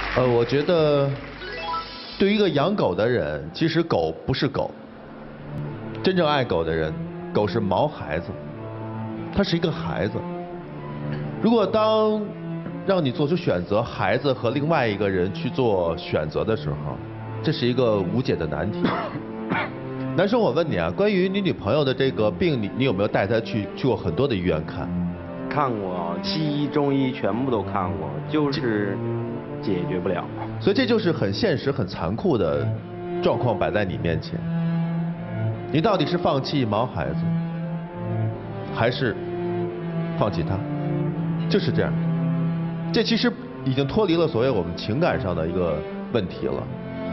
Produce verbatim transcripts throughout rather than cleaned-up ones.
呃，我觉得对于一个养狗的人，其实狗不是狗，真正爱狗的人，狗是毛孩子，它是一个孩子。如果当让你做出选择，孩子和另外一个人去做选择的时候，这是一个无解的难题。男生，我问你啊，关于你女朋友的这个病，你你有没有带她去去过很多的医院看？ 看过，西医、中医全部都看过，就是解决不了。 所以这就是很现实、很残酷的状况摆在你面前。你到底是放弃毛孩子，还是放弃他？就是这样。这其实已经脱离了所谓我们情感上的一个问题了。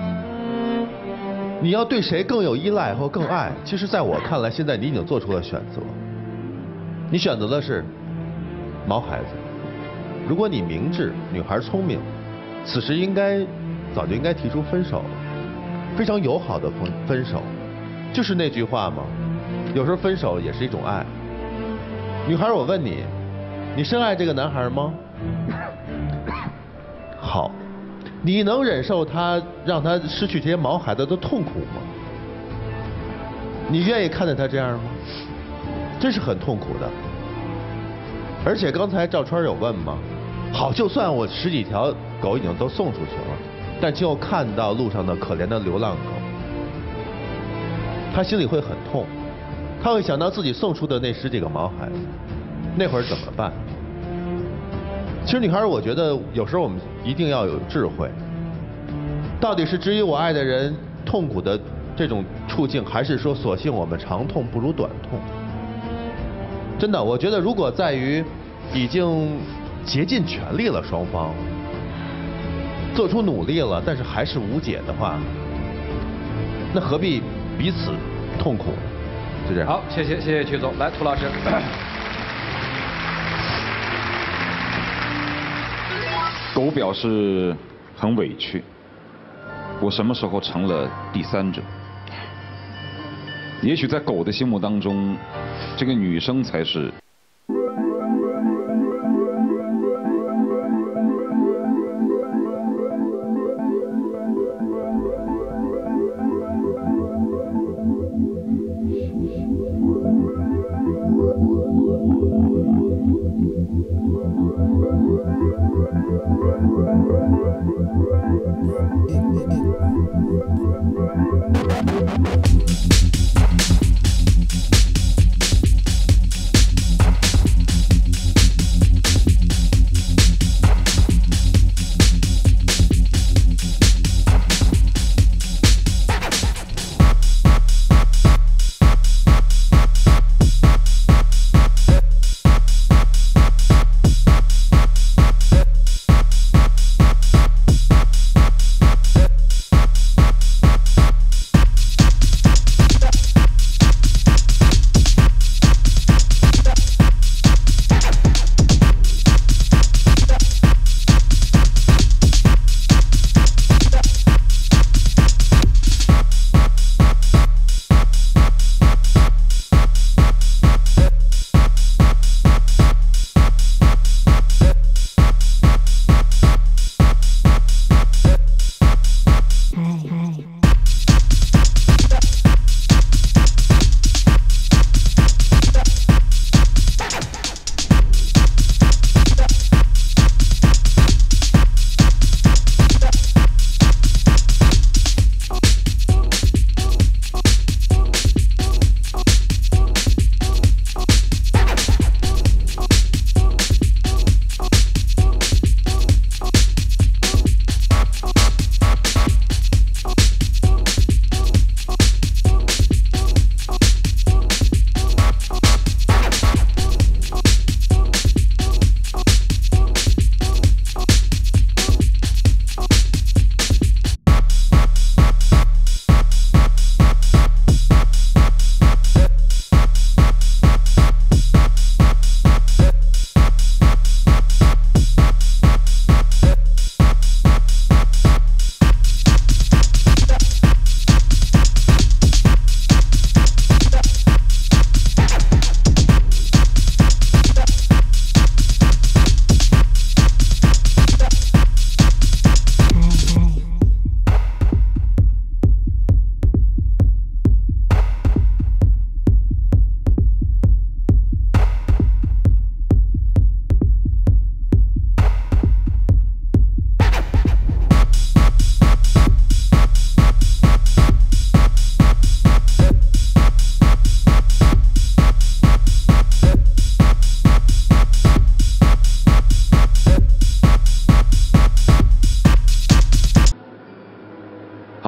你要对谁更有依赖或更爱？其实在我看来，现在你已经做出了选择。你选择的是毛孩子。如果你明智，女孩聪明，此时应该早就应该提出分手，非常友好的分分手。就是那句话嘛，有时候分手也是一种爱。女孩，我问你，你深爱这个男孩吗？好。你能忍受他让他失去这些毛孩子的痛苦吗？你愿意看见他这样吗？这是很痛苦的。而且刚才赵川有问嘛，好，就算我十几条狗已经都送出去了，但就看到路上的可怜的流浪狗，他心里会很痛，他会想到自己送出的那十几个毛孩子，那会儿怎么办？其实女孩，我觉得有时候我们一定要有智慧。到底是至于我爱的人痛苦的这种处境，还是说索性我们长痛不如短痛？真的，我觉得如果在于已经竭尽全力了，双方做出努力了，但是还是无解的话，那何必彼此痛苦？就这样。 好，谢谢谢谢曲总，来涂老师。 狗表示很委屈，我什么时候成了第三者？也许在狗的心目当中，这个女生才是。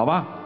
吧？